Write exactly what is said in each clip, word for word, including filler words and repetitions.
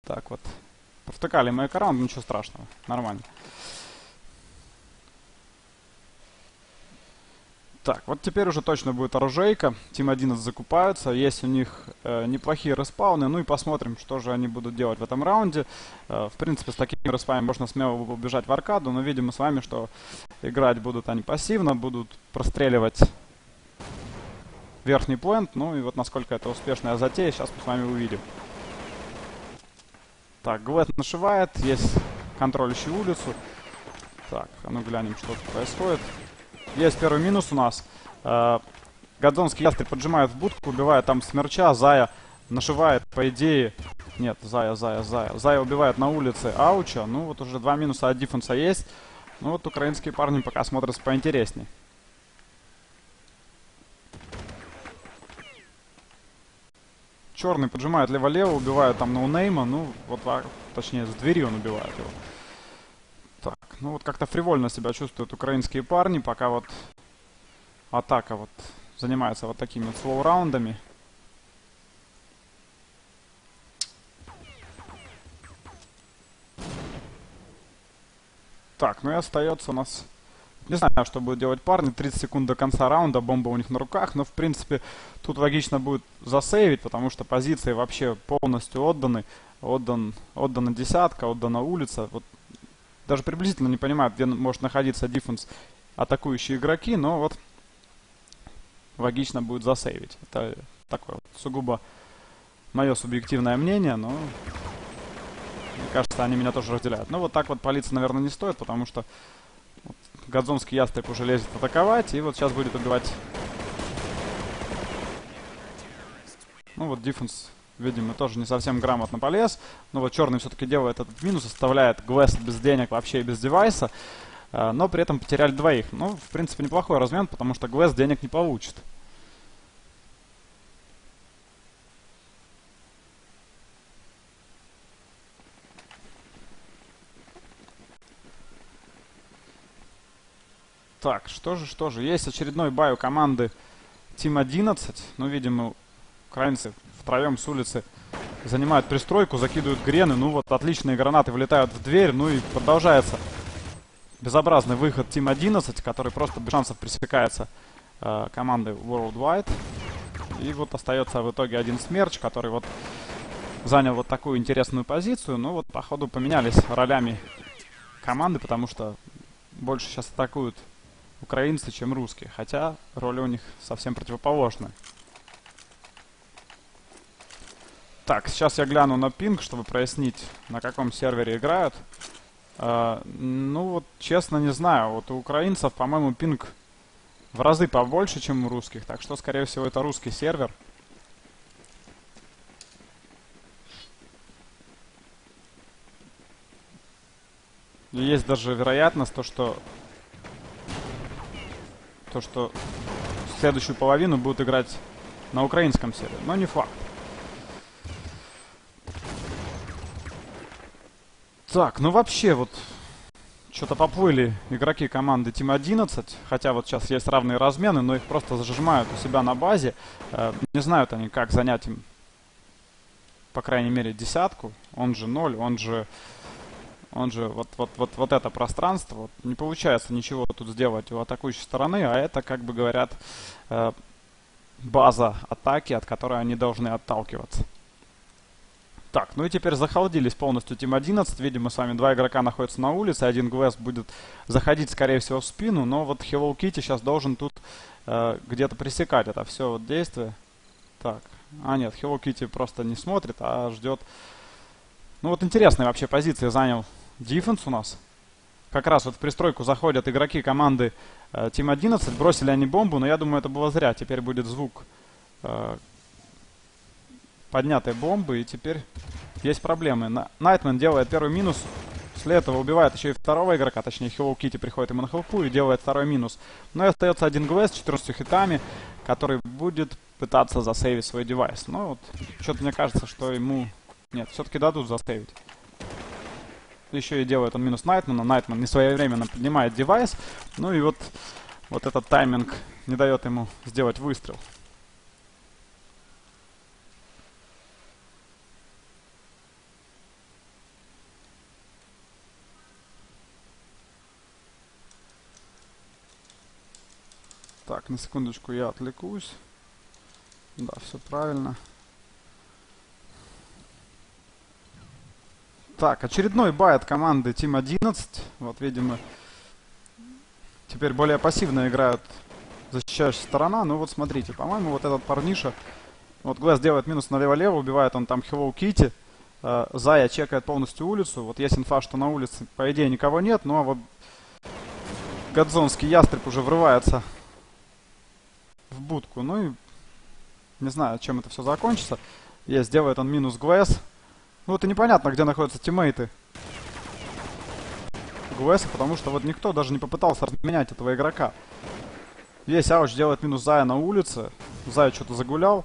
Так вот. Провтыкали мы экран, ничего страшного. Нормально. Так, вот теперь уже точно будет оружейка. Тим одиннадцать закупаются. Есть у них э, неплохие респауны. Ну и посмотрим, что же они будут делать в этом раунде. Э, в принципе, с такими респаунами можно смело убежать в аркаду. Но видим мы с вами, что играть будут они пассивно. Будут простреливать верхний плент. Ну и вот насколько это успешная затея, сейчас мы с вами увидим. Так, Глэд нашивает. Есть контролирующий улицу. Так, а ну глянем, что тут происходит. Есть первый минус у нас. Э, Гадзонский ястреб поджимает в будку, убивает там смерча. Зая нашивает, по идее... Нет, Зая, Зая, Зая. Зая убивает на улице Ауча. Ну вот уже два минуса от диффенса есть. Ну вот украинские парни пока смотрятся поинтересней. Черный поджимает лево-лево, убивает там ноунейма. Ну вот, точнее, с двери он убивает его. Так, ну вот как-то фривольно себя чувствуют украинские парни, пока вот атака вот занимается вот такими вот слоу-раундами. Так, ну и остается у нас... Не знаю, что будут делать парни. тридцать секунд до конца раунда, бомба у них на руках. Но, в принципе, тут логично будет засейвить, потому что позиции вообще полностью отданы. Отдан, отдана десятка, отдана улица. Вот даже приблизительно не понимаю, где может находиться дефенс атакующие игроки, но вот логично будет засейвить. Это такое вот сугубо мое субъективное мнение, но мне кажется, они меня тоже разделяют. Но вот так вот палиться, наверное, не стоит, потому что вот Гадзонский ястреб уже лезет атаковать, и вот сейчас будет убивать. Ну вот дефенс, видимо, тоже не совсем грамотно полез. Но вот черный все-таки делает этот минус, оставляет Глэст без денег вообще и без девайса. Э, но при этом потеряли двоих. Ну, в принципе, неплохой размен, потому что Глэст денег не получит. Так, что же, что же. Есть очередной бай у команды Тим одиннадцать. Ну, видимо, украинцы втроем с улицы занимают пристройку, закидывают грены. Ну вот, отличные гранаты вылетают в дверь. Ну и продолжается безобразный выход Тим одиннадцать, который просто без шансов пресекается э, командой Worldwide. И вот остается в итоге один смерч, который вот занял вот такую интересную позицию. Ну вот, походу, поменялись ролями команды, потому что больше сейчас атакуют украинцы, чем русские. Хотя роли у них совсем противоположные. Так, сейчас я гляну на пинг, чтобы прояснить, на каком сервере играют. Uh, ну вот, честно, не знаю. Вот у украинцев, по-моему, пинг в разы побольше, чем у русских. Так что, скорее всего, это русский сервер. И есть даже вероятность, то, что... То, что следующую половину будут играть на украинском сервере. Но не факт. Так, ну вообще вот что-то поплыли игроки команды Тим одиннадцать, хотя вот сейчас есть равные размены, но их просто зажимают у себя на базе. Э, не знают они, как занять им, по крайней мере, десятку. Он же ноль, он же, он же вот, вот, вот, вот это пространство. Вот, не получается ничего тут сделать у атакующей стороны, а это, как бы говорят, э, база атаки, от которой они должны отталкиваться. Так, ну и теперь захолодились полностью Тим одиннадцать. Видимо, с вами два игрока находятся на улице. Один Глэст будет заходить, скорее всего, в спину. Но вот Hello Kitty сейчас должен тут э, где-то пресекать это все вот действие. Так, а нет, Hello Kitty просто не смотрит, а ждет. Ну вот интересные вообще позиции занял дефенс у нас. Как раз вот в пристройку заходят игроки команды э, Тим одиннадцать. Бросили они бомбу, но я думаю, это было зря. Теперь будет звук... Э, поднятой бомбы, и теперь есть проблемы. Найтман делает первый минус, после этого убивает еще и второго игрока, точнее Hello Kitty приходит ему на хелпу и делает второй минус. Но и остается один Глэст с четырнадцатью хитами, который будет пытаться засейвить свой девайс. Но вот что-то мне кажется, что ему... Нет, все-таки дадут засейвить. Еще и делает он минус Найтмана. Найтман не своевременно поднимает девайс. Ну и вот, вот этот тайминг не дает ему сделать выстрел. Так, на секундочку я отвлекусь. Да, все правильно. Так, очередной бай от команды Тим одиннадцать. Вот, видимо, теперь более пассивно играют защищающая сторона. Ну вот смотрите, по-моему, вот этот парниша. Вот Глэс делает минус налево-лево, убивает он там Hello Kitty. Э, Зая чекает полностью улицу. Вот есть инфа, что на улице, по идее, никого нет. Ну а вот Годзонский ястреб уже врывается в будку. Ну и не знаю, чем это все закончится. Есть, делает он минус Глэс. Ну вот и непонятно, где находятся тиммейты Глэса, потому что вот никто даже не попытался разменять этого игрока. Есть, Ауч делает минус Зая на улице. Зая что-то загулял.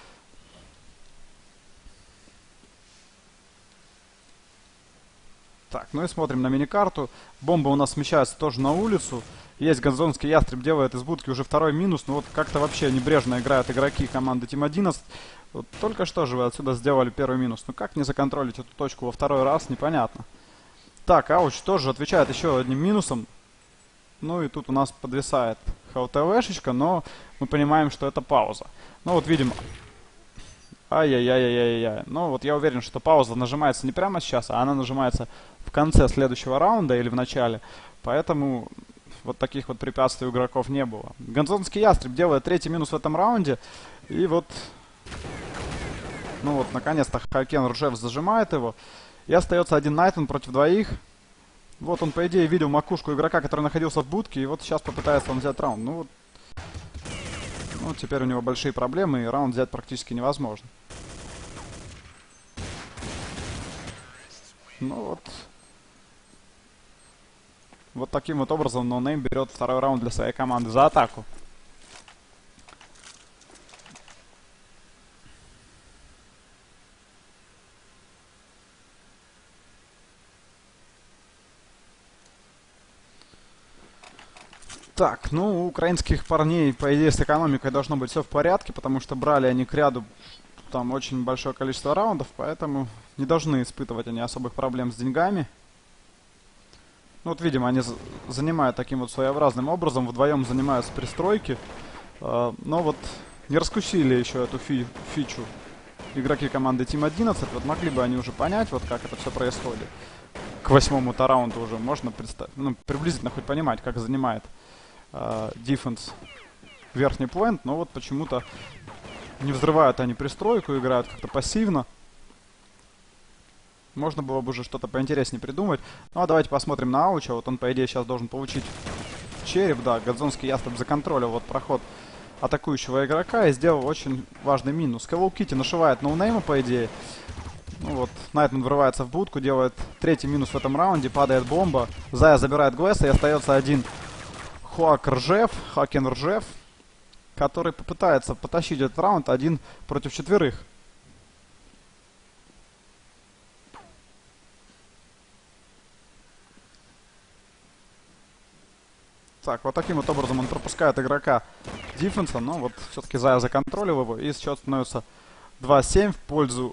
Так, ну и смотрим на миникарту. Бомба у нас смещается тоже на улицу. Есть Годзонский ястреб, делает из будки уже второй минус. Ну вот как-то вообще небрежно играют игроки команды Тим одиннадцать. Вот только что же вы отсюда сделали первый минус. Ну как не законтролить эту точку во второй раз, непонятно. Так, Ауч тоже отвечает еще одним минусом. Ну и тут у нас подвисает ХЛТВшечка, но мы понимаем, что это пауза. Ну вот видим. Ай-яй-яй-яй-яй-яй. Ну вот я уверен, что пауза нажимается не прямо сейчас, а она нажимается в конце следующего раунда или в начале. Поэтому вот таких вот препятствий у игроков не было. Годзонский ястреб делает третий минус в этом раунде. И вот... Ну вот, наконец-то Хакен Ржев зажимает его. И остается один Найтман против двоих. Вот он, по идее, видел макушку игрока, который находился в будке. И вот сейчас попытается он взять раунд. Ну вот... Ну, теперь у него большие проблемы, и раунд взять практически невозможно. Ну вот. Вот таким вот образом ноунейм берет второй раунд для своей команды за атаку. Так, ну, у украинских парней, по идее, с экономикой должно быть все в порядке, потому что брали они к ряду там очень большое количество раундов, поэтому не должны испытывать они особых проблем с деньгами. Ну, вот, видимо, они занимают таким вот своеобразным образом, вдвоем занимаются пристройки, э, но вот не раскусили еще эту фи фичу игроки команды Тим одиннадцать, вот могли бы они уже понять, вот как это все происходит. К восьмому-то раунду уже можно представить, ну, приблизительно хоть понимать, как занимает дефенс верхний поинт, но вот почему-то не взрывают они пристройку, играют как-то пассивно. Можно было бы уже что-то поинтереснее придумать. Ну а давайте посмотрим на Ауча. Вот он, по идее, сейчас должен получить череп. Да, Годзонский ястреб законтролил вот проход атакующего игрока и сделал очень важный минус. Hello Kitty нашивает ноунейма, по идее. Ну вот, Найтман врывается в будку, делает третий минус в этом раунде, падает бомба. Зая забирает Глэса и остается один Хуак Ржев, Хакен Ржев, который попытается потащить этот раунд один против четверых. Так, вот таким вот образом он пропускает игрока дефенса, но вот все-таки Зая законтролил его, и счет становится два семь в пользу...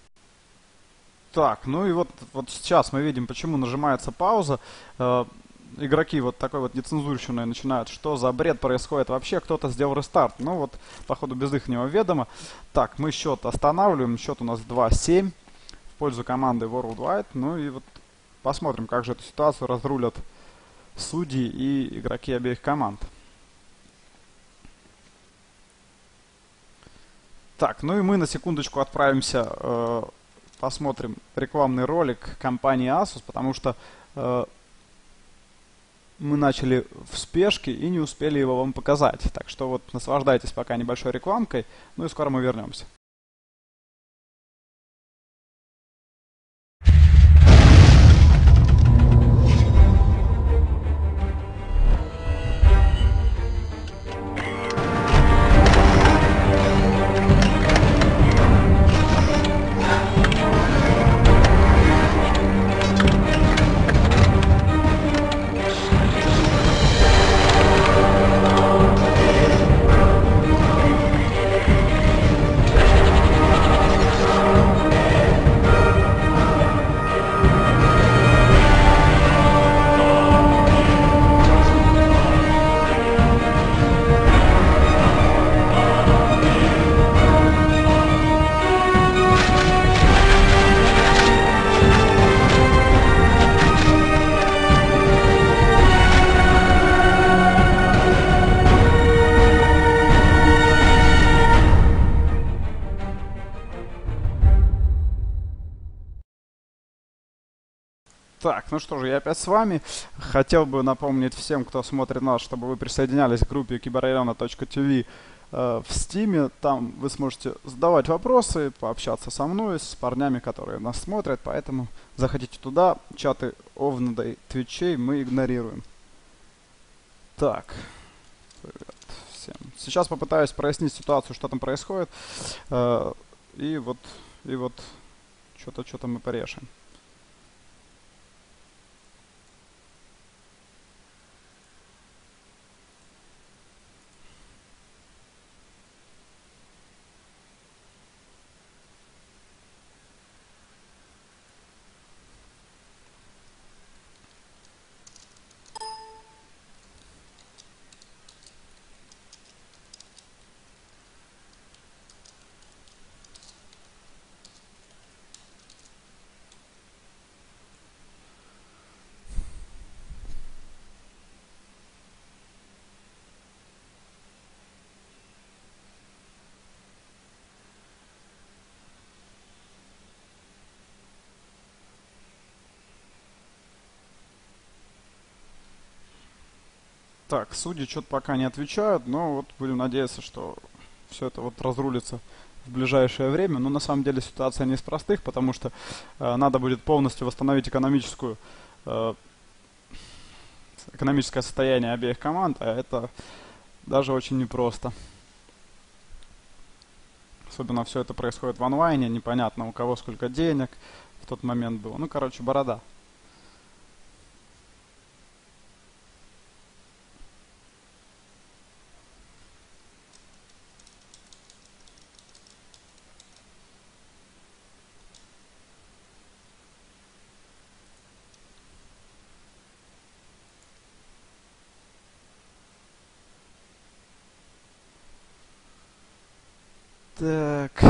Так, ну и вот, вот сейчас мы видим, почему нажимается пауза. Э, игроки вот такой вот нецензурщиной начинают. Что за бред происходит вообще? Кто-то сделал рестарт. Ну вот, походу, без ихнего ведома. Так, мы счет останавливаем. Счет у нас два семь в пользу команды Worldwide. Ну и вот посмотрим, как же эту ситуацию разрулят судьи и игроки обеих команд. Так, ну и мы на секундочку отправимся... Э, посмотрим рекламный ролик компании Asus, потому что э, мы начали в спешке и не успели его вам показать. Так что вот наслаждайтесь пока небольшой рекламкой, ну и скоро мы вернемся. Так, ну что же, я опять с вами. Хотел бы напомнить всем, кто смотрит нас, чтобы вы присоединялись к группе киберарена точка ти ви э, в Стиме. Там вы сможете задавать вопросы, пообщаться со мной, с парнями, которые нас смотрят. Поэтому заходите туда. Чаты Овнада и Твичей мы игнорируем. Так, привет всем. Сейчас попытаюсь прояснить ситуацию, что там происходит. Э, и вот, и вот, что-то, что-то мы порешим. Так, судьи что-то пока не отвечают, но вот будем надеяться, что все это вот разрулится в ближайшее время. Но на самом деле ситуация не из простых, потому что э, надо будет полностью восстановить экономическую, э, экономическое состояние обеих команд, а это даже очень непросто. Особенно все это происходит в онлайне, непонятно у кого сколько денег в тот момент было. Ну, короче, борода. Так.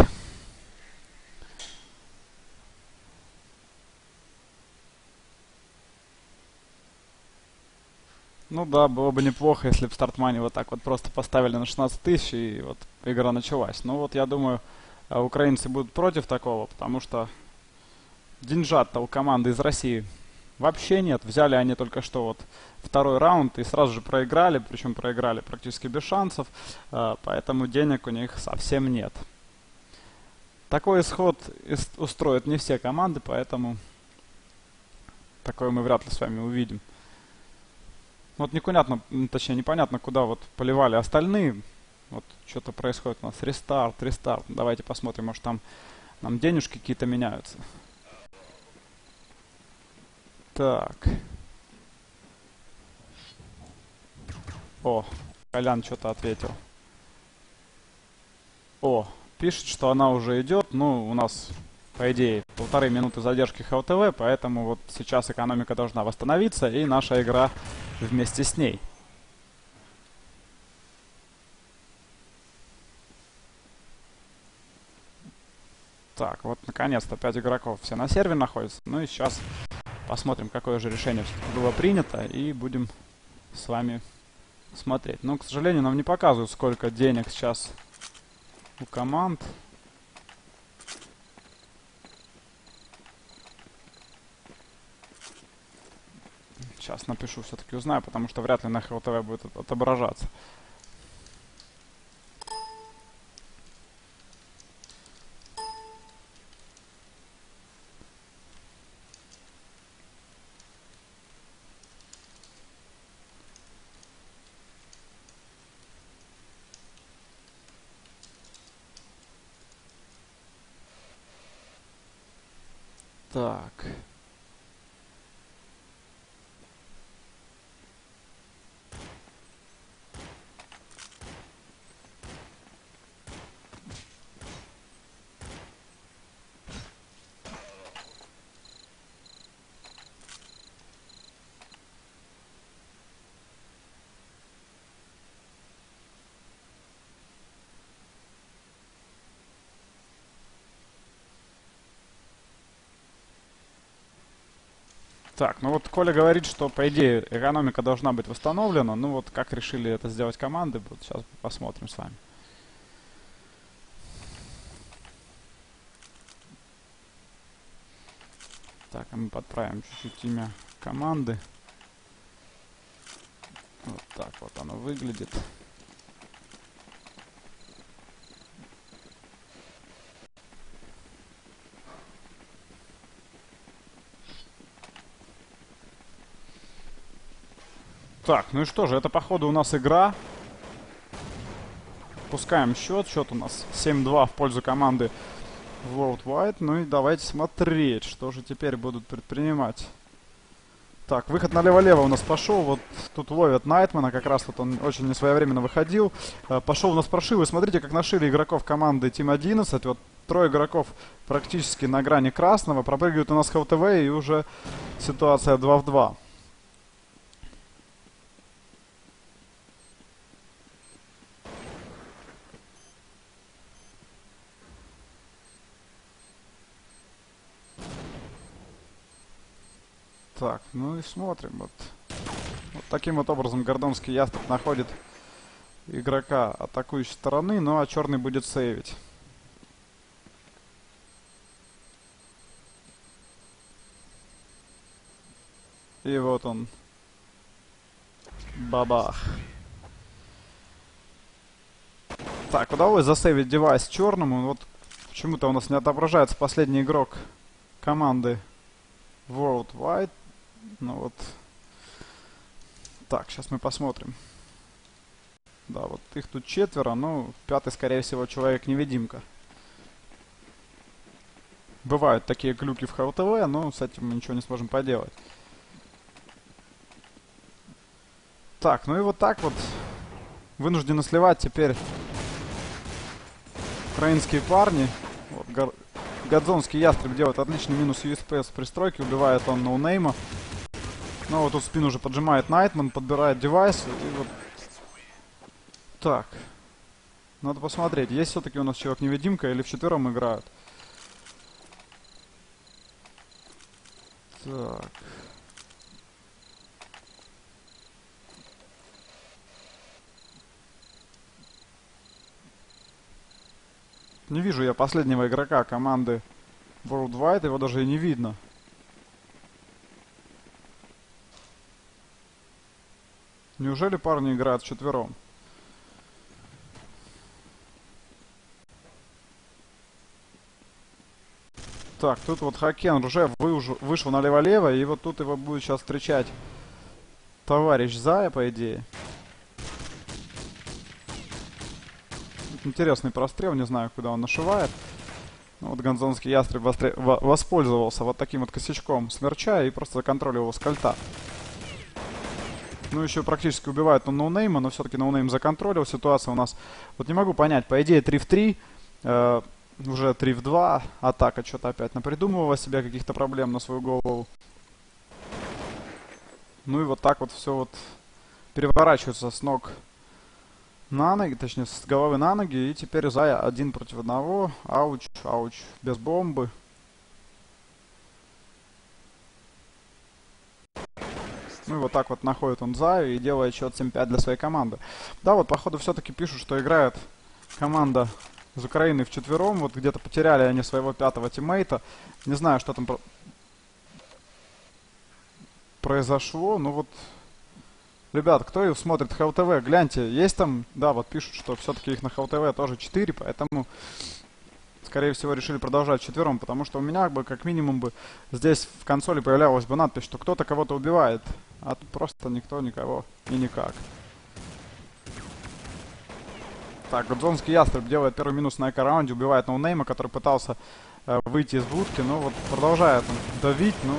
Ну да, было бы неплохо, если бы стартмани вот так вот просто поставили на шестнадцать тысяч и вот игра началась. Но вот я думаю, э, украинцы будут против такого, потому что деньжат-то у команды из России вообще нет. Взяли они только что вот второй раунд и сразу же проиграли, причем проиграли практически без шансов, э, поэтому денег у них совсем нет. Такой исход ис- устроит не все команды, поэтому такое мы вряд ли с вами увидим. Вот непонятно, м, точнее непонятно, куда вот поливали остальные. Вот что-то происходит у нас. Рестарт, рестарт. Давайте посмотрим, может там нам денежки какие-то меняются. Так. О, Колян что-то ответил. О, пишет, что она уже идет. Ну, у нас, по идее, полторы минуты задержки ха о тэ вэ, поэтому вот сейчас экономика должна восстановиться, и наша игра вместе с ней. Так, вот наконец-то пять игроков все на сервере находятся. Ну и сейчас посмотрим, какое же решение все-таки было принято, и будем с вами смотреть. Но, к сожалению, нам не показывают, сколько денег сейчас у команд. Сейчас напишу, все-таки узнаю, потому что вряд ли на ха о тэ вэ будет отображаться. Так. Так, ну вот Коля говорит, что по идее экономика должна быть восстановлена. Ну вот как решили это сделать команды, вот сейчас посмотрим с вами. Так, а мы подправим чуть-чуть имя команды. Вот так вот оно выглядит. Так, ну и что же, это походу у нас игра. Пускаем счет. Счет у нас семь-два в пользу команды Worldwide. Ну и давайте смотреть, что же теперь будут предпринимать. Так, выход налево-лево у нас пошел. Вот тут ловят Найтмана. Как раз вот он очень несвоевременно выходил. Пошел у нас прошил. И смотрите, как нашили игроков команды Тим одиннадцать. Вот трое игроков практически на грани красного. Пропрыгивают у нас ХЛТВ. И уже ситуация два в два. Так, ну и смотрим. Вот, вот таким вот образом Гордонский Ястреб находит игрока атакующей стороны, ну а черный будет сейвить. И вот он. Бабах. Так, удалось засейвить девайс черному. Вот почему-то у нас не отображается последний игрок команды Worldwide. Ну вот. Так, сейчас мы посмотрим. Да, вот их тут четверо. Ну, пятый, скорее всего, человек-невидимка. Бывают такие глюки в ХЛТВ, но с этим мы ничего не сможем поделать. Так, ну и вот так вот. Вынуждены сливать теперь украинские парни. Вот, Гор... Годзонский Ястреб делает отличный минус ю эс пи с пристройки. Убивает он ноунейма. Ну вот тут спину уже поджимает Найтман, подбирает девайс. И вот... Так. Надо посмотреть, есть все-таки у нас человек-невидимка или вчетвером играют. Так. Не вижу я последнего игрока команды Worldwide, его даже и не видно. Неужели парни играют вчетвером? Так, тут вот Хакен уже вышел налево-лево, и вот тут его будет сейчас встречать товарищ Зая, по идее. Интересный прострел, не знаю, куда он нашивает. Ну, вот Гонзонский Ястреб воспользовался вот таким вот косячком смерча и просто законтролил его с кольта. Ну, еще практически убивает он ноунейма, но все-таки ноунейм законтролил. Ситуация у нас... Вот не могу понять, по идее три в три, э, уже три в два. Атака что-то опять напридумывала себе каких-то проблем на свою голову. Ну и вот так вот все вот переворачивается с ног на ноги, точнее с головы на ноги. И теперь Зая один против одного. Ауч, ауч, без бомбы. Ну и вот так вот находит он Заю и делает счет семь пять для своей команды. Да, вот походу все-таки пишут, что играет команда из Украины вчетвером. Вот где-то потеряли они своего пятого тиммейта. Не знаю, что там про... произошло. Ну вот, ребят, кто смотрит ХЛТВ, гляньте, есть там... Да, вот пишут, что все-таки их на ХЛТВ тоже четыре, поэтому... Скорее всего, решили продолжать четвером, потому что у меня бы, как минимум, бы здесь в консоли появлялась бы надпись, что кто-то кого-то убивает. А тут просто никто никого и никак. Так, Годзонский Ястреб делает первый минус на эко-раунде, убивает ноунейма, который пытался э, выйти из будки. Ну вот продолжает он давить, ну...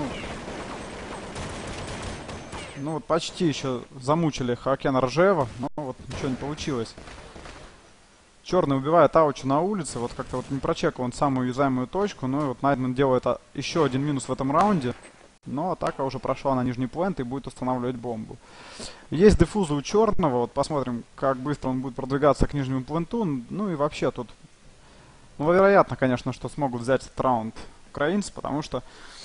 Ну вот почти еще замучили Хакена Ржева, но вот ничего не получилось. Черный убивает Аучу на улице, вот как-то вот не прочекал он самую уязвимую точку. Ну и вот Найтман делает а, еще один минус в этом раунде. Но атака уже прошла на нижний плент и будет устанавливать бомбу. Есть дефузы у черного, вот посмотрим, как быстро он будет продвигаться к нижнему пленту. Ну и вообще тут, ну вероятно, конечно, что смогут взять этот раунд украинцы, потому что...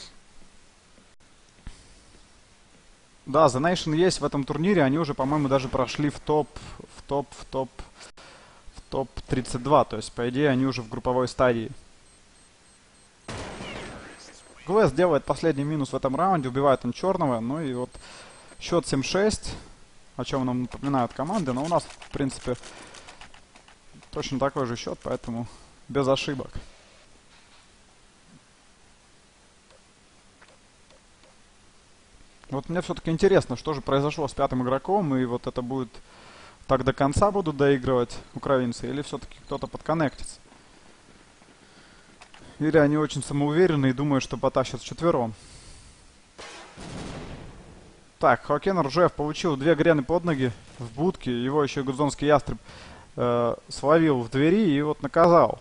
Да, The Nation есть в этом турнире, они уже, по-моему, даже прошли в топ, в топ, в топ... топ тридцать два, то есть, по идее, они уже в групповой стадии. Глэс делает последний минус в этом раунде, убивает он черного. Ну и вот счет семь шесть, о чем нам напоминают команды. Но у нас, в принципе, точно такой же счет, поэтому без ошибок. Вот мне все-таки интересно, что же произошло с пятым игроком. И вот это будет так до конца будут доигрывать украинцы, или все-таки кто-то подконнектится. Или они очень самоуверены и думают, что потащат вчетвером. Так, Хоакен Ржев получил две грены под ноги в будке. Его еще гудзонский ястреб э, словил в двери и вот наказал.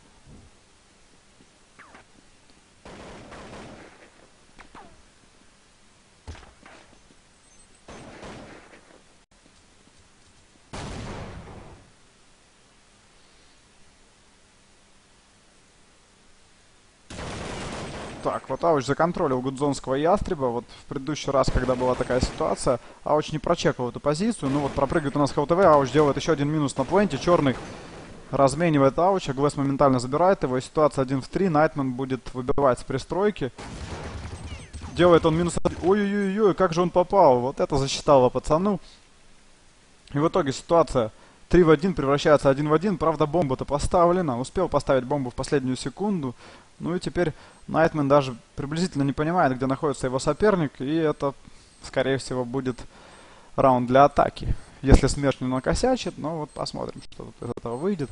Так, вот Ауч законтролил гудзонского ястреба. Вот в предыдущий раз, когда была такая ситуация, Ауч не прочекал эту позицию. Ну вот пропрыгивает у нас ХЛТВ, Ауч делает еще один минус на пленте. Черный разменивает Ауча, Глэс моментально забирает его. И ситуация один в три, Найтман будет выбивать с пристройки. Делает он минус... Ой-ой-ой, как же он попал. Вот это засчитало пацану. И в итоге ситуация три в один превращается один в один. Правда, бомба-то поставлена. Успел поставить бомбу в последнюю секунду. Ну и теперь Найтман даже приблизительно не понимает, где находится его соперник. И это, скорее всего, будет раунд для атаки. Если смерть не накосячит, ну вот посмотрим, что тут из этого выйдет.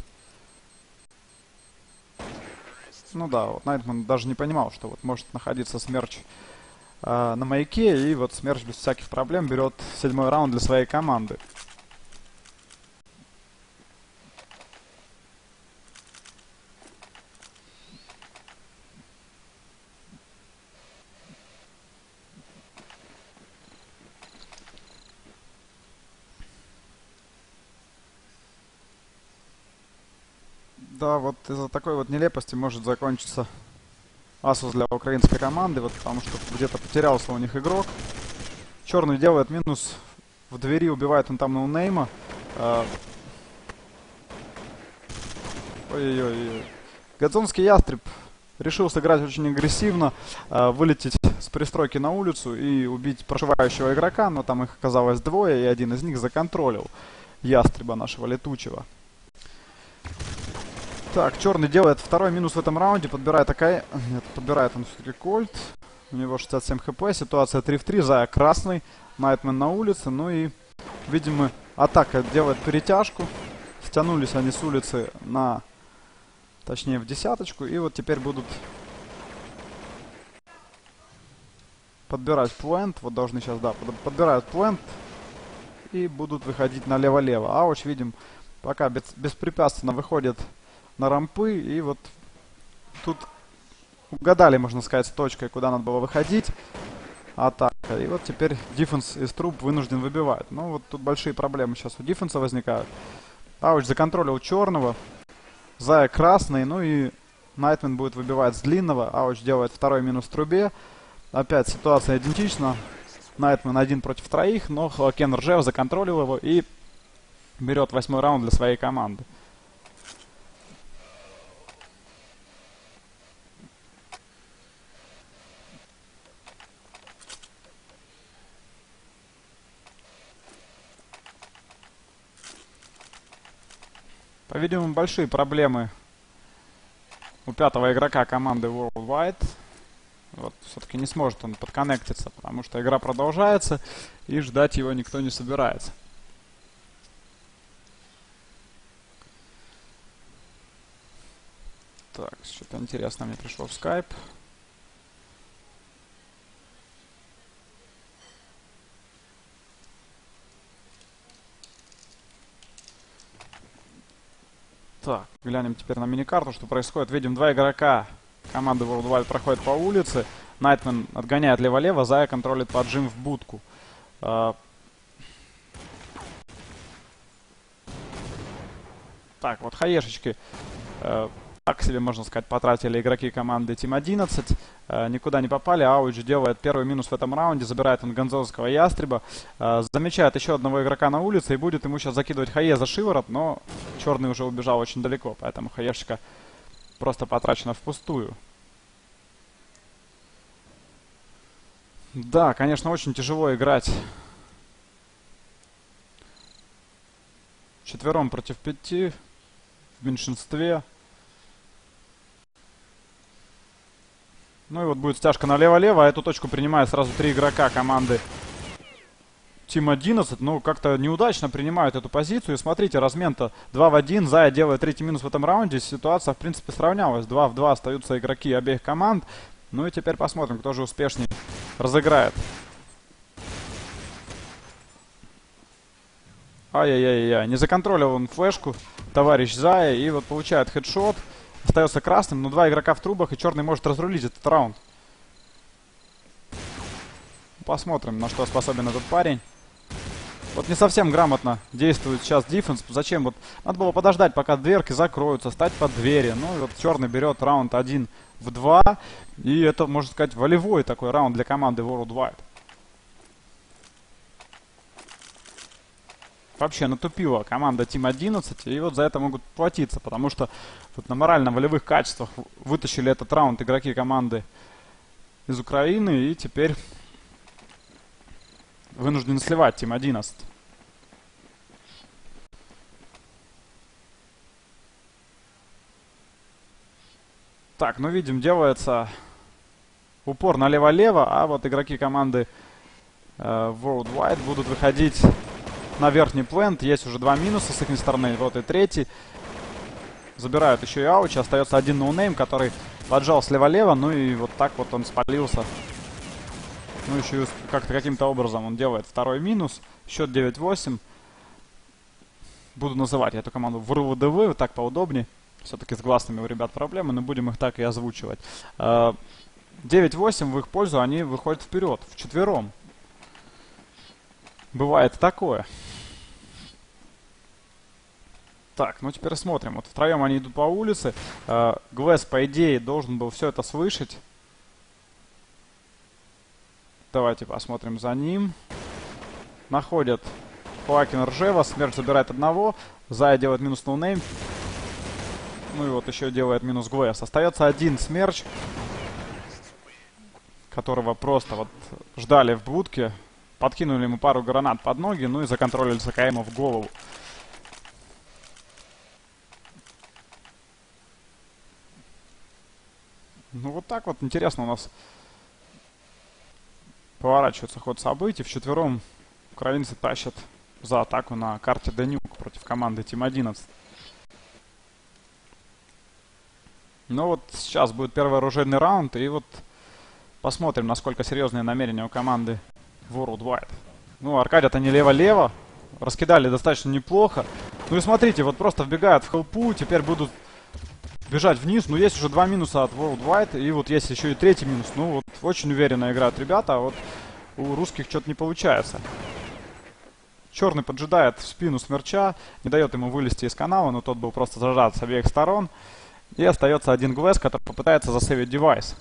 Ну да, вот Найтман даже не понимал, что вот может находиться смерч э, на маяке. И вот смерч без всяких проблем берет седьмой раунд для своей команды. Да, вот из-за такой вот нелепости может закончиться асус для украинской команды, вот потому что где-то потерялся у них игрок. Черный делает минус в двери, убивает он там ноунейма. Ой-ой-ой. Гудзонский ястреб решил сыграть очень агрессивно, вылететь с пристройки на улицу и убить прошивающего игрока, но там их оказалось двое, и один из них законтролил ястреба нашего летучего. Так, черный делает второй минус в этом раунде, подбирает такая... Нет, подбирает он все-таки кольт. У него шестьдесят семь хп, ситуация три в три, Зая красный, Найтман на улице. Ну и, видимо, атака делает перетяжку. Стянулись они с улицы на... Точнее, в десяточку. И вот теперь будут подбирать плент. Вот должны сейчас, да, подбирают плент. И будут выходить налево-лево. Ауч, видим, пока без, беспрепятственно выходит на рампы, и вот тут угадали, можно сказать, с точкой, куда надо было выходить. Атака. И вот теперь дефенс из труб вынужден выбивать. Ну вот тут большие проблемы сейчас у дефенса возникают. Ауч законтролил черного. Зая красный. Ну и Найтман будет выбивать с длинного. Ауч делает второй минус в трубе. Опять ситуация идентична. Найтман один против троих, но Хоакен Ржев законтролил его и берет восьмой раунд для своей команды. По-видимому, большие проблемы у пятого игрока команды Worldwide. Вот, все-таки не сможет он подконнектиться, потому что игра продолжается, и ждать его никто не собирается. Так, что-то интересное мне пришло в скайп. Так, глянем теперь на миникарту, что происходит. Видим, два игрока команды Worldwide проходят по улице. Найтман отгоняет лево-лево, Зая контролит поджим в будку. А... Так, вот хаешечки. А... Так себе, можно сказать, потратили игроки команды Тим одиннадцать. Э, никуда не попали. Ауч делает первый минус в этом раунде. Забирает он гонзовского ястреба. Э, замечает еще одного игрока на улице. И будет ему сейчас закидывать хае за шиворот. Но черный уже убежал очень далеко. Поэтому хаешечка просто потрачена впустую. Да, конечно, очень тяжело играть четвером против пяти в меньшинстве. Ну и вот будет стяжка налево-лево, а эту точку принимает сразу три игрока команды Тим одиннадцать. Ну, как-то неудачно принимают эту позицию. И смотрите, размен-то два в один. Зая делает третий минус в этом раунде. Ситуация, в принципе, сравнялась. два в два остаются игроки обеих команд. Ну и теперь посмотрим, кто же успешнее разыграет. Ай-яй-яй-яй. Не законтролил он флешку товарищ Зая. И вот получает хедшот. Остается красным, но два игрока в трубах. И черный может разрулить этот раунд. Посмотрим, на что способен этот парень. Вот не совсем грамотно действует сейчас дефенс. Зачем? Вот надо было подождать, пока дверки закроются, стать под двери. Ну и вот черный берет раунд один в два. И это, можно сказать, волевой такой раунд для команды Worldwide. Вообще натупила команда Тим одиннадцать. И вот за это могут платиться. Потому что вот на морально-волевых качествах вытащили этот раунд игроки команды из Украины. И теперь вынуждены сливать Тим одиннадцать. Так, ну видим, делается упор налево-лево, а вот игроки команды э, Worldwide будут выходить на верхний плент. Есть уже два минуса с их стороны, вот и третий. Забирают еще и ауч, остается один ноунейм, который поджал слева-лево, ну и вот так вот он спалился. Ну еще как-то каким-то образом он делает второй минус. Счет девять восемь. Буду называть эту команду ВРУВДВ, так поудобнее. Все-таки с гласными у ребят проблемы, но будем их так и озвучивать. девять восемь в их пользу, они выходят вперед, вчетвером. Бывает такое. Так, ну теперь смотрим. Вот втроем они идут по улице. Глэс, по идее, должен был все это слышать. Давайте посмотрим за ним. Находят Хуакин Ржева. Смерть забирает одного. Зая делает минус ноунейм. Ну и вот еще делает минус Глэс. Остается один Смерч, которого просто вот ждали в будке. Подкинули ему пару гранат под ноги. Ну и законтролили СКМ в голову. Ну вот так вот интересно у нас поворачивается ход событий. Вчетвером украинцы тащат за атаку на карте Денюк против команды Тим одиннадцать. Ну вот сейчас будет первый оружейный раунд. И вот посмотрим, насколько серьезные намерения у команды Worldwide. Ну, Аркадия-то не лево-лево. Раскидали достаточно неплохо. Ну и смотрите, вот просто вбегают в хелпу. Теперь будут бежать вниз. Ну, есть уже два минуса от Worldwide. И вот есть еще и третий минус. Ну, вот очень уверенно играют ребята. А вот у русских что-то не получается. Черный поджидает в спину Смерча. Не дает ему вылезти из канала. Но тот был просто зажат с обеих сторон. И остается один Глэс, который попытается засейвить девайс.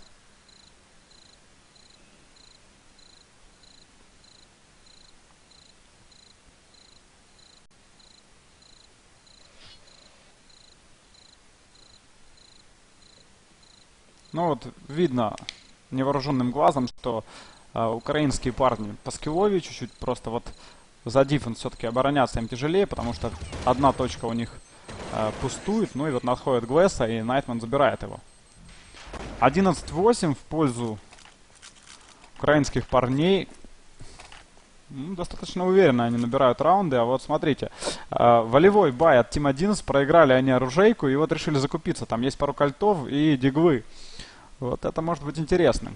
Ну вот видно невооруженным глазом, что э, украинские парни по скиллове чуть-чуть просто вот за диффенс все-таки обороняться им тяжелее, потому что одна точка у них э, пустует. Ну и вот находит Глэса, и Найтман забирает его. одиннадцать восемь в пользу украинских парней. Ну, достаточно уверенно они набирают раунды. А вот смотрите, э, волевой бай от Тим одиннадцать. Проиграли они оружейку и вот решили закупиться. Там есть пару кольтов и диглы. Вот это может быть интересным.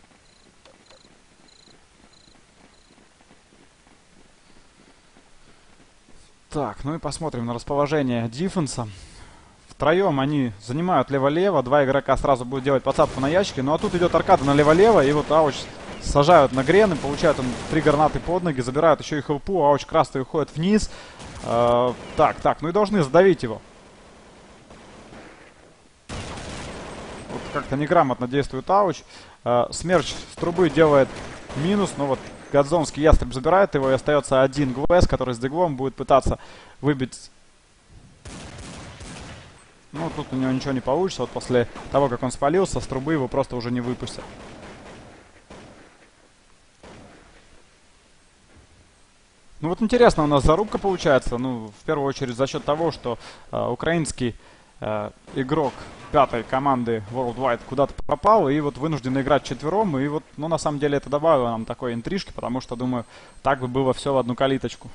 Так, ну и посмотрим на расположение диффенса. Втроем они занимают лево-лево. Два игрока сразу будут делать подсадку на ящики. Ну а тут идет аркада на лево-лево. И вот ауч сажают на грены. Получают он три гранаты под ноги. Забирают еще и хелпу. Ауч красный уходит вниз. Э, так, так, ну и должны задавить его. Вот как-то неграмотно действует ауч. Э, Смерч с трубы делает минус. Но вот Гадзонский ястреб забирает его. И остается один Глэс, который с диглом будет пытаться выбить. Ну, тут у него ничего не получится. Вот после того, как он спалился, с трубы его просто уже не выпустят. Ну вот интересно, у нас зарубка получается, ну, в первую очередь за счет того, что э, украинский э, игрок пятой команды Worldwide куда-то попал, и вот вынужден играть четвером, и вот, ну, на самом деле это добавило нам такой интрижки, потому что, думаю, так бы было все в одну калиточку.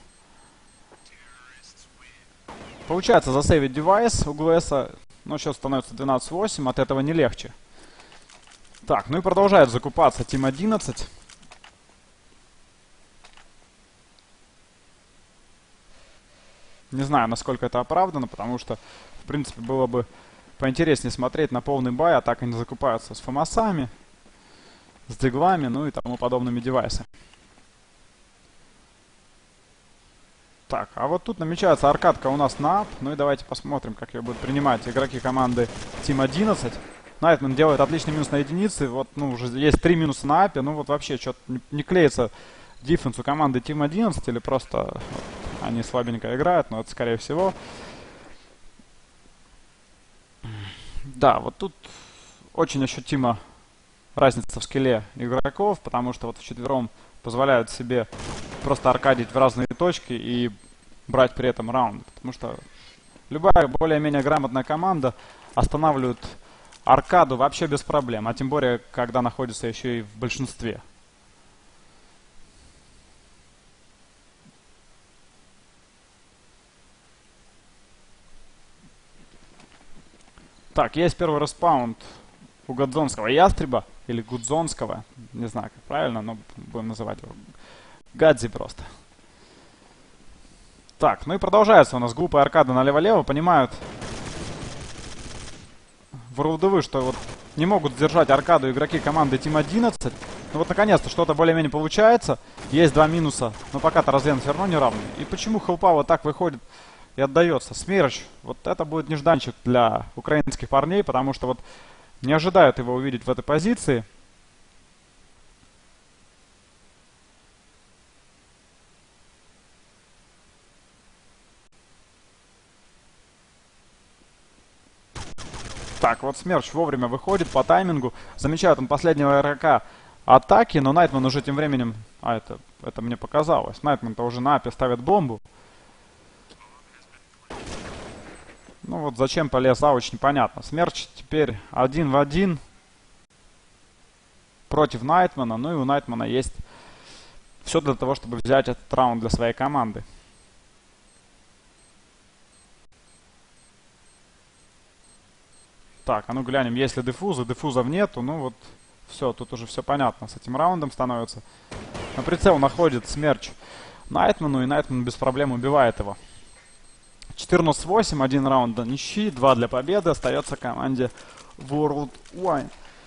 Получается засейвить девайс у Глэса, но сейчас становится двенадцать восемь, от этого не легче. Так, ну и продолжает закупаться Тим одиннадцать. Не знаю, насколько это оправдано, потому что, в принципе, было бы поинтереснее смотреть на полный бай, а так они закупаются с фамасами, с диглами, ну и тому подобными девайсами. Так, а вот тут намечается аркадка у нас на ап. Ну и давайте посмотрим, как ее будут принимать игроки команды Тим одиннадцать. Найтман делает отличный минус на единицы. Вот, ну, уже есть три минуса на апе. Ну вот вообще что-то не, не клеится диффенс у команды Тим одиннадцать, или просто вот, они слабенько играют, но это скорее всего. Да, вот тут очень ощутима разница в скилле игроков, потому что вот вчетвером позволяют себе просто аркадить в разные точки и брать при этом раунд. Потому что любая более-менее грамотная команда останавливает аркаду вообще без проблем, а тем более, когда находится еще и в большинстве. Так, есть первый респаунд у Годзонского Ястреба, или Гудзонского, не знаю, как правильно, но будем называть его Гадзи просто. Так, ну и продолжается у нас глупая аркада налево-лево, понимают в РУДВ, что вот не могут сдержать аркаду игроки команды Тим одиннадцать. Ну вот наконец-то что-то более-менее получается, есть два минуса, но пока-то размен все равно не равный. И почему Хелпа вот так выходит и отдается? Смерч, вот это будет нежданчик для украинских парней, потому что вот не ожидают его увидеть в этой позиции. Так, вот Смерч вовремя выходит по таймингу. Замечает он последнего игрока атаки, но Найтман уже тем временем... А, это, это мне показалось. Найтман-то уже на апе ставит бомбу. Ну вот зачем полез ауч, непонятно. Смерч теперь один в один против Найтмана. Ну и у Найтмана есть все для того, чтобы взять этот раунд для своей команды. Так, а ну глянем, есть ли диффуза. Диффузов нету, ну вот все, тут уже все понятно. С этим раундом становится. На прицел находит Смерч Найтману, и Найтман без проблем убивает его. четырнадцать восемь, один раунд до ничьи, два для победы. Остается команде Worldwide.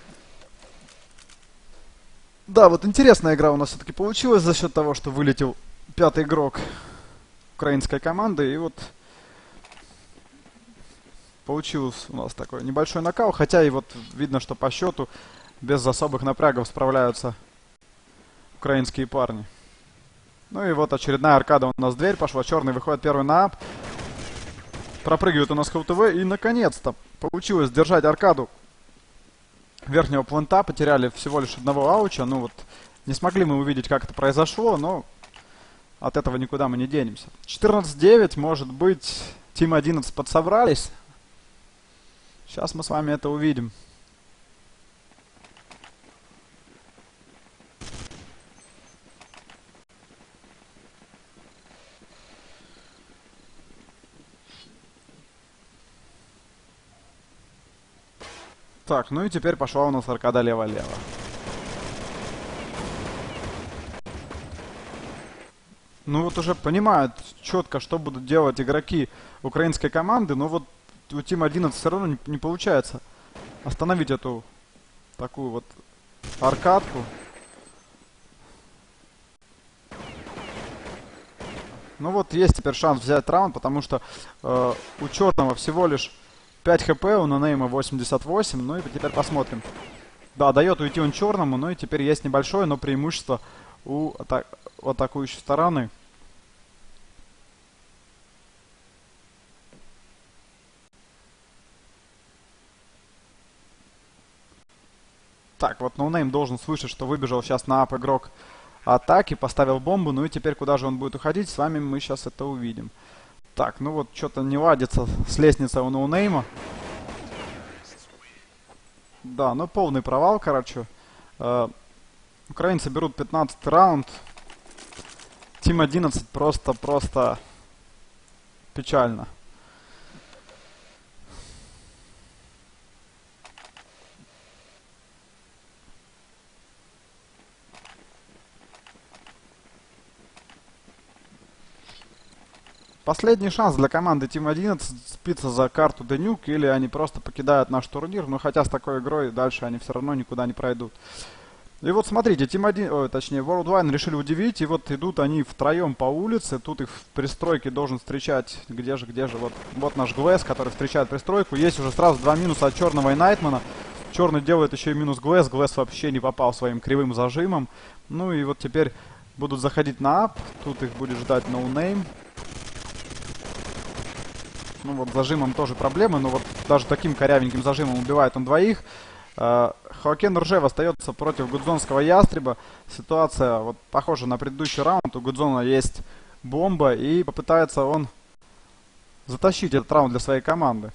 Да, вот интересная игра у нас все-таки получилась за счет того, что вылетел пятый игрок украинской команды. И вот получился у нас такой небольшой нокаут. Хотя и вот видно, что по счету без особых напрягов справляются украинские парни. Ну и вот очередная аркада у нас в дверь пошла. Черный выходит первый на ап. Пропрыгивает у нас ХЛТВ. И наконец-то получилось держать аркаду верхнего плента. Потеряли всего лишь одного ауча. Ну вот не смогли мы увидеть, как это произошло, но от этого никуда мы не денемся. четырнадцать девять, может быть, Тим одиннадцать подсобрались. Сейчас мы с вами это увидим. Так, ну и теперь пошла у нас аркада лево-лево. Ну вот уже понимают четко, что будут делать игроки украинской команды, но вот у Тим одиннадцать все равно не, не получается остановить эту такую вот аркадку. Ну вот есть теперь шанс взять раунд, потому что э, у черного всего лишь пять хп, у нонейма восемьдесят восемь. Ну и теперь посмотрим. Да, дает уйти он черному, ну и теперь есть небольшое, но преимущество у ата атакующей стороны. Так, вот ноунейм должен слышать, что выбежал сейчас на ап игрок атаки, поставил бомбу. Ну и теперь куда же он будет уходить, с вами мы сейчас это увидим. Так, ну вот что-то не ладится с лестницей у ноунейма. Да, ну полный провал, короче. Э, украинцы берут пятнадцатый раунд. Тим одиннадцать просто-просто печально. Последний шанс для команды Тим одиннадцать спиться за карту Денюк, или они просто покидают наш турнир. Но хотя с такой игрой дальше они все равно никуда не пройдут. И вот смотрите, Тим один, ой, точнее, World Wine решили удивить. И вот идут они втроем по улице. Тут их в пристройке должен встречать. Где же, где же? Вот, вот наш Глэс, который встречает пристройку. Есть уже сразу два минуса от Черного и Найтмана. Черный делает еще и минус Глэс. Глэс вообще не попал своим кривым зажимом. Ну и вот теперь будут заходить на ап. Тут их будет ждать ноунейм. Ну вот зажимом тоже проблемы, но вот даже таким корявеньким зажимом убивает он двоих. Э, Хоакен Ржев остается против гудзонского ястреба. Ситуация вот похожа на предыдущий раунд. У Гудзона есть бомба, и попытается он затащить этот раунд для своей команды.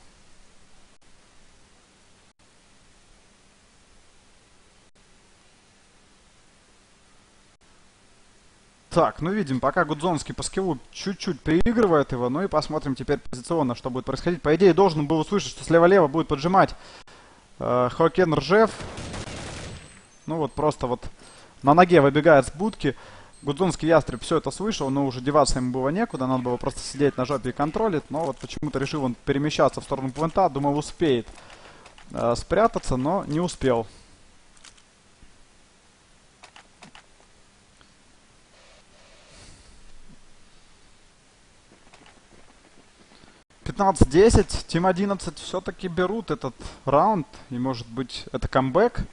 Так, ну видим, пока Гудзонский по скиллу чуть-чуть переигрывает его. Ну и посмотрим теперь позиционно, что будет происходить. По идее, должен был услышать, что слева-лево будет поджимать э, Хоакен Ржев. Ну вот просто вот на ноге выбегает с будки. Гудзонский ястреб все это слышал, но уже деваться ему было некуда. Надо было просто сидеть на жопе и контролить. Но вот почему-то решил он перемещаться в сторону плента. Думал, успеет э, спрятаться, но не успел. пятнадцать десять, Тим одиннадцать все-таки берут этот раунд. И может быть это камбэк.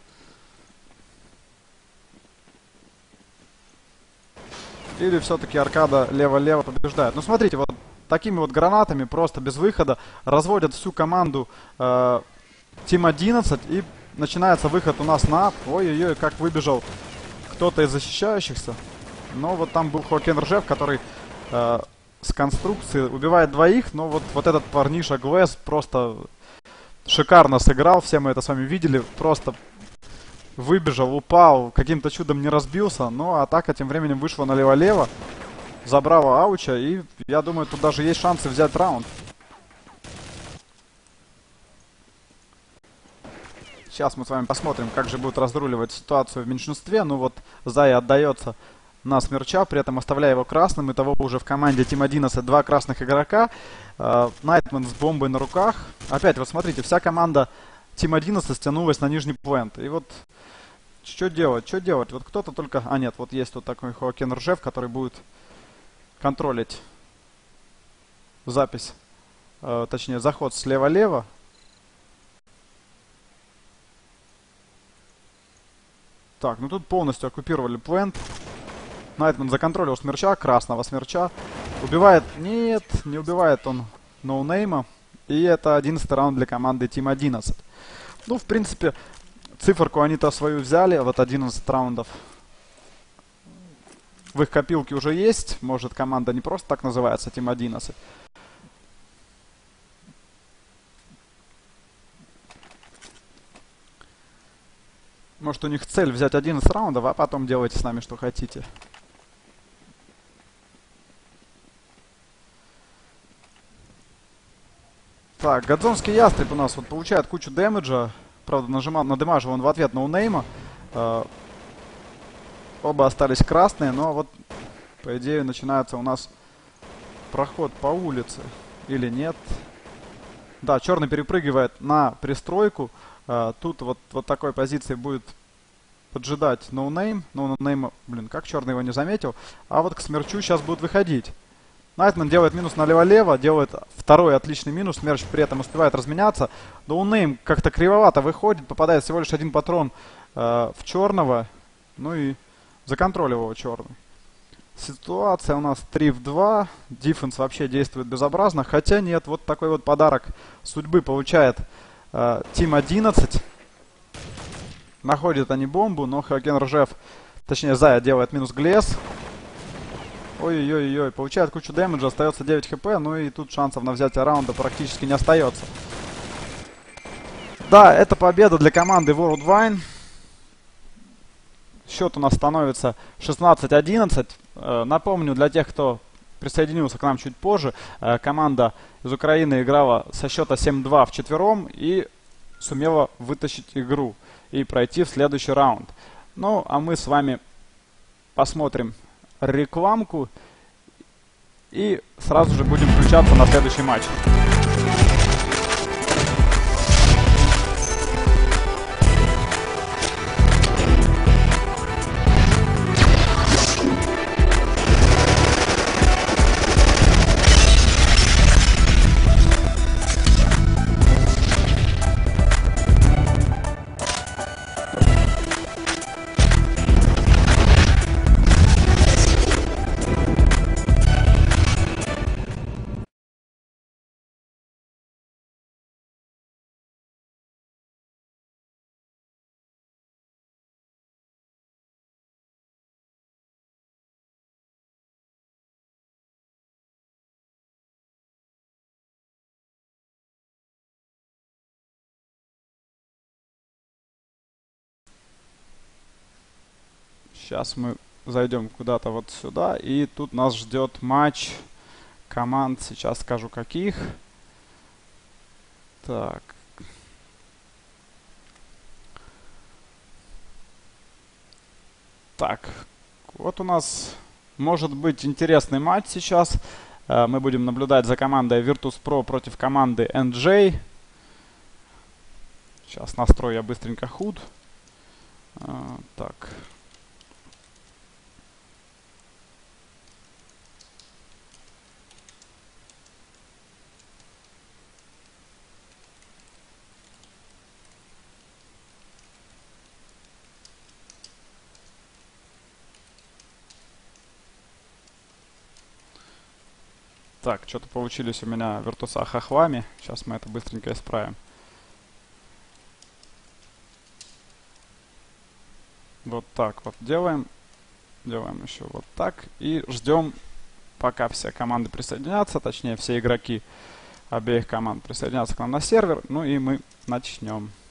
Или все-таки аркада лево-лево побеждает. Ну смотрите, вот такими вот гранатами просто без выхода разводят всю команду э, Тим одиннадцать. И начинается выход у нас на... Ой-ой-ой, как выбежал кто-то из защищающихся. Но вот там был Хоакен Ржев, который... Э, с конструкции убивает двоих, но вот, вот этот парниша Глэс просто шикарно сыграл, все мы это с вами видели, просто выбежал, упал, каким-то чудом не разбился, но атака тем временем вышла налево-лево, забрала Ауча, и я думаю, тут даже есть шансы взять раунд. Сейчас мы с вами посмотрим, как же будет разруливать ситуацию в меньшинстве. Ну вот Зая отдается на Смерча, при этом оставляя его красным. Итого уже в команде Тим одиннадцать два красных игрока. Э, Найтман с бомбой на руках. Опять, вот смотрите, вся команда Тим одиннадцать стянулась на нижний плент. И вот что делать, что делать? Вот кто-то только... А нет, вот есть вот такой Хоакен Ржев, который будет контролить запись. Э, точнее, заход слева-лево. Так, ну тут полностью оккупировали плент. Найтман законтролил Смерча, красного Смерча. Убивает... Нет, не убивает он ноунейма. И это одиннадцатый раунд для команды Тим одиннадцать. Ну, в принципе, циферку они-то свою взяли. Вот одиннадцать раундов в их копилке уже есть. Может, команда не просто так называется, Тим одиннадцать. Может, у них цель взять одиннадцать раундов, а потом делайте с нами что хотите. Так, Гудзонский ястреб у нас вот получает кучу дэмэджа. Правда, нажимал, надымажил он в ответ ноунейма. Э, оба остались красные, но вот, по идее, начинается у нас проход по улице. Или нет? Да, черный перепрыгивает на пристройку. Uh, тут вот, вот такой позиции будет поджидать ноунейм. Ноунейм, блин, как черный его не заметил. А вот к Смерчу сейчас будут выходить. Найтман делает минус налево-лево, делает второй отличный минус. Смерч при этом успевает разменяться. Ноунейм как-то кривовато выходит, попадает всего лишь один патрон uh, в черного. Ну и законтролил его черный. Ситуация у нас три в два. Диффенс вообще действует безобразно. Хотя нет, вот такой вот подарок судьбы получает Тим одиннадцать. Находят они бомбу, но Хоакен Ржев Точнее, Зая делает минус Глес. Ой-ой-ой, получает кучу дэмэджа, остается девять хп, ну и тут шансов на взятие раунда практически не остается. Да, это победа для команды Worldwine. Счет у нас становится шестнадцать одиннадцать. Э, напомню, для тех, кто присоединился к нам чуть позже, э, команда из Украины играла со счета семь-два вчетвером и сумела вытащить игру и пройти в следующий раунд. Ну, а мы с вами посмотрим рекламку и сразу же будем включаться на следующий матч. Сейчас мы зайдем куда-то вот сюда, и тут нас ждет матч команд, сейчас скажу каких. Так. Так, вот у нас может быть интересный матч сейчас. Мы будем наблюдать за командой Virtus.pro против команды эн джей. Сейчас настрою я быстренько худ. Так. Так, что-то получились у меня Virtus хохлами. Сейчас мы это быстренько исправим. Вот так вот делаем. Делаем еще вот так. И ждем, пока все команды присоединятся. Точнее, все игроки обеих команд присоединятся к нам на сервер. Ну и мы начнем.